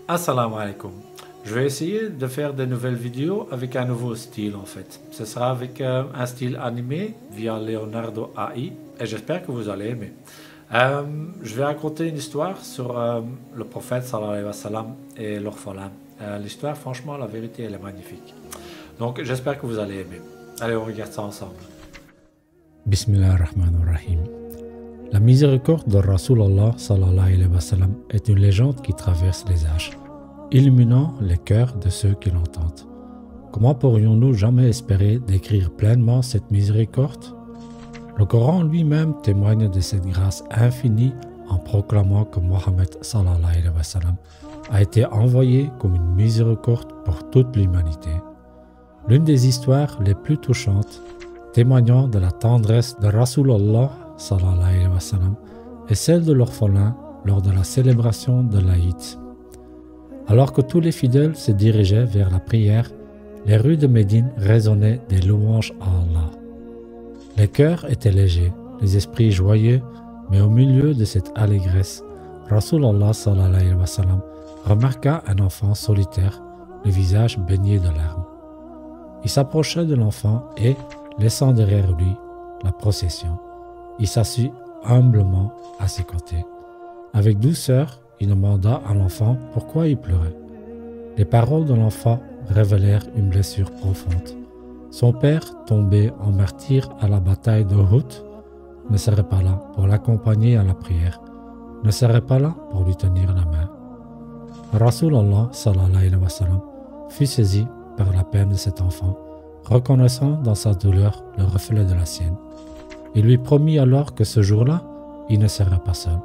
Assalamu alaikum. Je vais essayer de faire de nouvelles vidéos avec un nouveau style en fait. Ce sera avec un style animé via Leonardo AI et j'espère que vous allez aimer. Je vais raconter une histoire sur le prophète sallallahu alayhi wa sallam et l'orphelin. L'histoire, franchement, la vérité, elle est magnifique. Donc j'espère que vous allez aimer. Allez, on regarde ça ensemble. Bismillah ar-Rahman ar-Rahim. La miséricorde de Rasulallah sallallahu alayhi wa sallam est une légende qui traverse les âges, illuminant les cœurs de ceux qui l'entendent. Comment pourrions-nous jamais espérer décrire pleinement cette miséricorde? Le Coran lui-même témoigne de cette grâce infinie en proclamant que Mohammed sallallahu alayhi wa sallam a été envoyé comme une miséricorde pour toute l'humanité. L'une des histoires les plus touchantes témoignant de la tendresse de Rasulallah sallallahu alayhi wa sallam est celle de l'orphelin lors de la célébration de l'Aïd. Alors que tous les fidèles se dirigeaient vers la prière, les rues de Médine résonnaient des louanges à Allah. Les cœurs étaient légers, les esprits joyeux, mais au milieu de cette allégresse, Rasulallah sallallahu alayhi wa sallam remarqua un enfant solitaire, le visage baigné de larmes. Il s'approcha de l'enfant et, laissant derrière lui la procession, il s'assit humblement à ses côtés. Avec douceur, il demanda à l'enfant pourquoi il pleurait. Les paroles de l'enfant révélèrent une blessure profonde. Son père, tombé en martyr à la bataille de Uhud, ne serait pas là pour l'accompagner à la prière, ne serait pas là pour lui tenir la main. Rasulallah sallallahu alayhi wa sallam fut saisi par la peine de cet enfant, reconnaissant dans sa douleur le reflet de la sienne. Il lui promit alors que ce jour-là, il ne serait pas seul.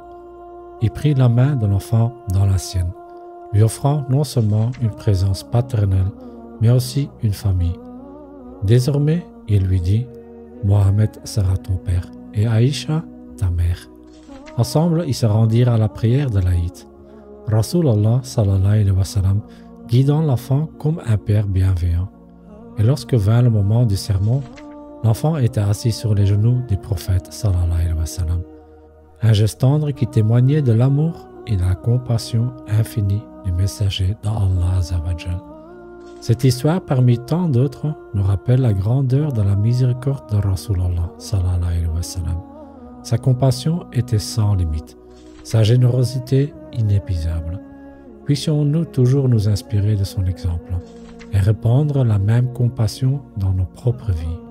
Il prit la main de l'enfant dans la sienne, lui offrant non seulement une présence paternelle, mais aussi une famille. Désormais, il lui dit « Mohammed sera ton père et Aïcha ta mère ». Ensemble, ils se rendirent à la prière de l'Aïd. Rasulallah sallallahu alayhi wa sallam guidant l'enfant comme un père bienveillant. Et lorsque vint le moment du sermon, l'enfant était assis sur les genoux du prophète sallallahu alayhi wa sallam. Un geste tendre qui témoignait de l'amour et de la compassion infinie du messager d'Allah Azawajal. Cette histoire, parmi tant d'autres, nous rappelle la grandeur de la miséricorde de Rasulallah sallallahu alayhi wa sallam. Sa compassion était sans limite, sa générosité inépuisable. Puissions-nous toujours nous inspirer de son exemple et répandre la même compassion dans nos propres vies.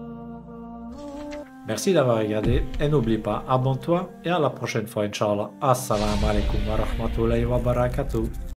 Merci d'avoir regardé et n'oublie pas, abonne-toi et à la prochaine fois, Inch'Allah. Assalamu alaikum wa rahmatullahi wa barakatuh.